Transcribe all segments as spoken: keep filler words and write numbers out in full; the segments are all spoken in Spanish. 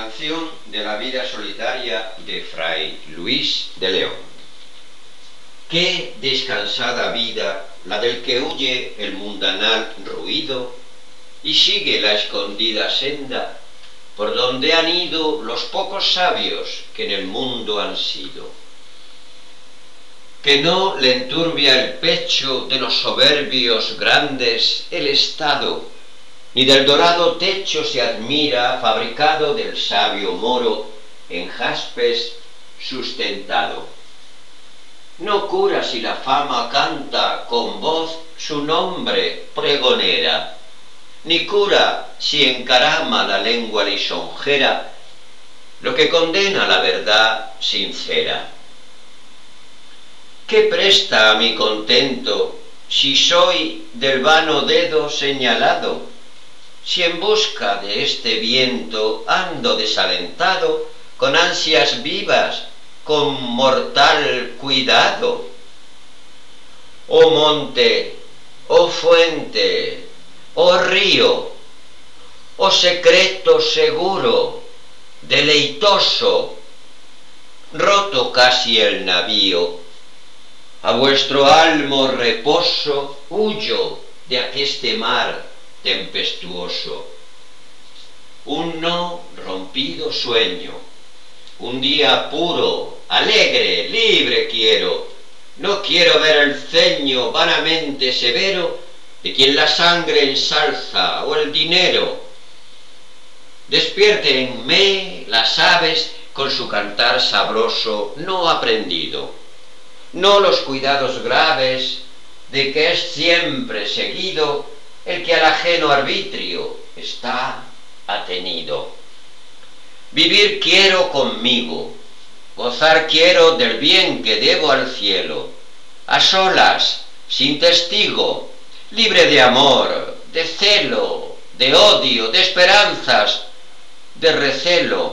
Canción de la vida solitaria de Fray Luis de León. Qué descansada vida la del que huye el mundanal ruido y sigue la escondida senda por donde han ido los pocos sabios que en el mundo han sido. Que no le enturbia el pecho de los soberbios grandes el estado, ni del dorado techo se admira fabricado del sabio moro en jaspes sustentado. No cura si la fama canta con voz su nombre pregonera, ni cura si encarama la lengua lisonjera lo que condena la verdad sincera. ¿Qué presta a mi contento si soy del vano dedo señalado? Si en busca de este viento ando desalentado, con ansias vivas, con mortal cuidado. Oh monte, oh fuente, oh río, oh secreto seguro, deleitoso, roto casi el navío, a vuestro almo reposo huyo de aqueste mar tempestuoso. Un no rompido sueño, un día puro, alegre, libre quiero. No quiero ver el ceño vanamente severo de quien la sangre ensalza o el dinero. Despiértenme las aves con su cantar sabroso no aprendido, no los cuidados graves de que es siempre seguido el que al ajeno arbitrio está atenido. Vivir quiero conmigo, gozar quiero del bien que debo al cielo, a solas, sin testigo, libre de amor, de celo, de odio, de esperanzas, de recelo.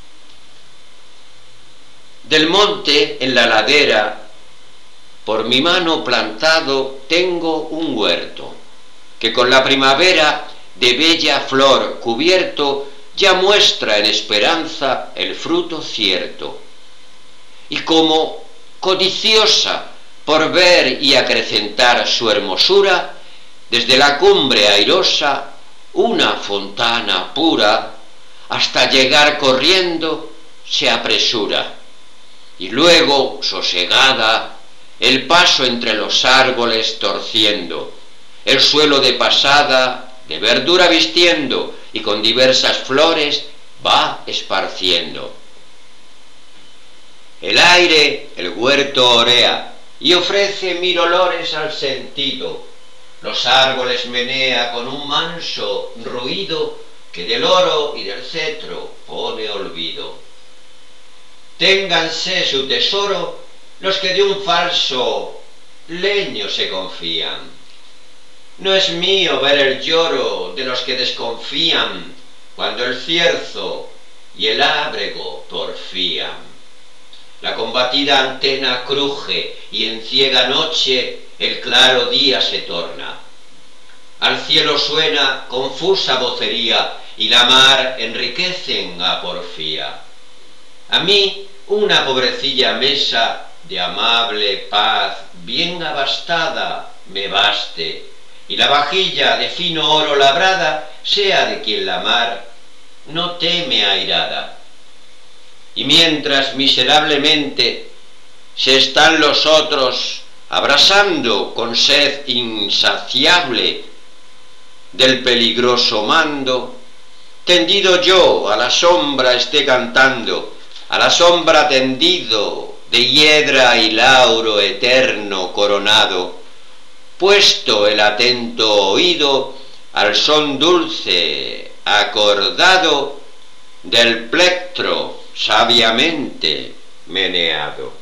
Del monte en la ladera, por mi mano plantado, tengo un huerto, que con la primavera de bella flor cubierto ya muestra en esperanza el fruto cierto. Y como codiciosa por ver y acrecentar su hermosura, desde la cumbre airosa una fontana pura, hasta llegar corriendo se apresura, y luego sosegada el paso entre los árboles torciendo, el suelo de pasada de verdura vistiendo y con diversas flores va esparciendo. El aire el huerto orea y ofrece mil olores al sentido. Los árboles menea con un manso ruido que del oro y del cetro pone olvido. Ténganse su tesoro los que de un falso leño se confían. No es mío ver el lloro de los que desconfían cuando el cierzo y el ábrego porfían. La combatida antena cruje y en ciega noche el claro día se torna. Al cielo suena confusa vocería y la mar enriquecen a porfía. A mí una pobrecilla mesa de amable paz bien abastada me baste, y la vajilla de fino oro labrada sea de quien la mar no teme airada. Y mientras miserablemente se están los otros abrasando con sed insaciable del peligroso mando, tendido yo a la sombra esté cantando, a la sombra tendido de hiedra y lauro eterno coronado, puesto el atento oído al son dulce acordado del plectro sabiamente meneado.